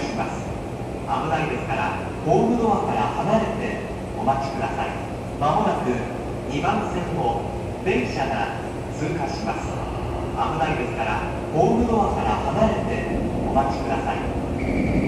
します。危ないですから、ホームドアから離れてお待ちください。まもなく2番線を電車が通過します。危ないですから、ホームドアから離れてお待ちください。